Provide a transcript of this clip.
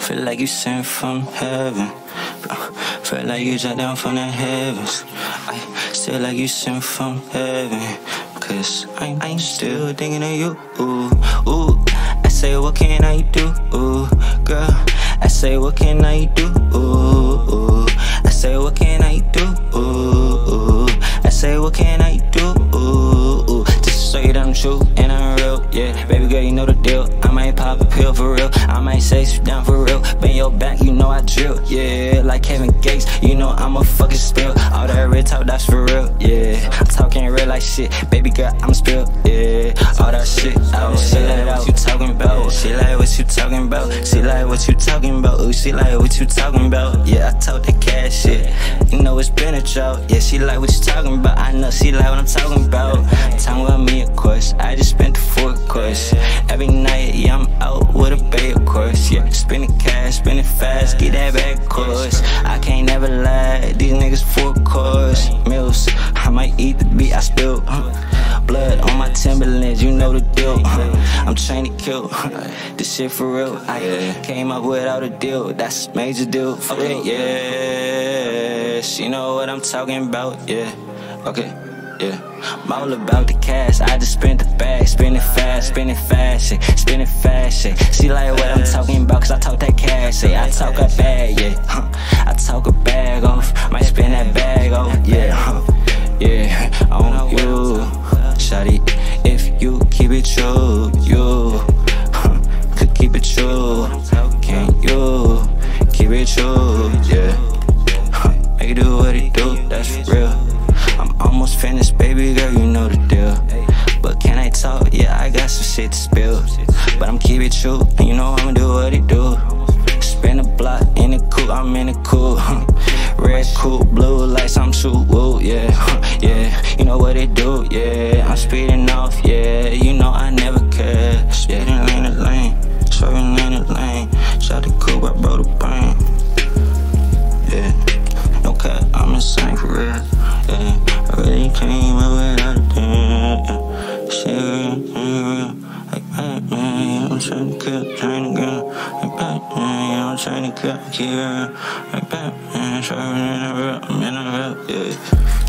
Feel like you sent from heaven. Feel like you dropped down from the heavens. I feel like you sent from heaven. Cause I'm still thinking of you. Ooh. I say, what can I do? Ooh, girl. I say, what can I do? Ooh. I say, what can I do? Ooh. I say, what can I do? Ooh. Just so you that I'm true and I'm real, yeah. Baby girl, you know the deal. I might pop a pill for real. I might say you down for real. Bend your back, you know I drill, yeah. Like Kevin Gates, you know I'm a fucking spill. All that red talk, that's for real, yeah. I'm talking real like shit, baby girl, I'm spill, yeah. All that shit, I was shit like what you talking about. She like what you talking about. She like what you talking about. Ooh, she like what you talking about. Yeah, I talk that cash shit. You know it's been a drought. Yeah, she like what you talking about. I know she like what I'm talking about. Talking about me, of course. I just spent the full course. Every night, yeah, I'm out with a babe, of course. Yeah, spending cash, spending fast, get that back, of course. I can't never lie. These niggas full course meals. I might eat the beat I spilled. Blood on my Timberlands, you know the deal. I'm trying to kill. This shit for real. I came up without a deal. That's major deal. Okay, yeah. She know what I'm talking about. Yeah. Okay. Yeah. I'm all about the cash. I just spent the bag, spending fast, spending fast, shit, spending fast, shit. She like what I'm talking about, cause I talk that cash, shit. I talk a bag, yeah. I talk a bag off, might spend that bag off, yeah. Yeah, on you, shawty. If you keep it true, you could keep it true. Can you keep it true? Yeah. Make it do what it do, that's real. I'm almost finished, baby girl, you know the deal. But can I talk? Yeah, I got some shit to spill. But I'm keep it true, and you know I'ma do what it do. Spin a block in the coupe, I'm in the coupe. Red coupe, blue lights, I'm too woo, yeah. Yeah, you know what it do, yeah. I'm speeding off, yeah. You know I never care. Speeding in the lane, swerving in the lane. Shot the coupe, I broke the brain. Yeah, no cap, I'm insane for real. Yeah, I really came up without a thing. Yeah, shit real, like Batman. I'm trying to kill, trying to go. Like Batman, I'm trying to kill, keep it real. Like Batman, swerving in the real, I'm in the real, yeah.